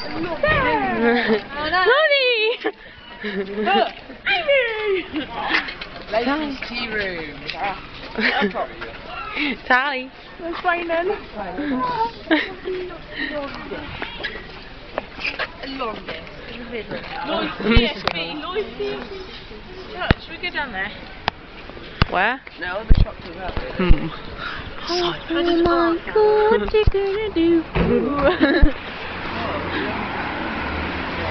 Lonnie! Ladies' tea room. Tally. It's raining. Should we go down there? Where? No, the shop doesn't have it. Oh my god, what you gonna do?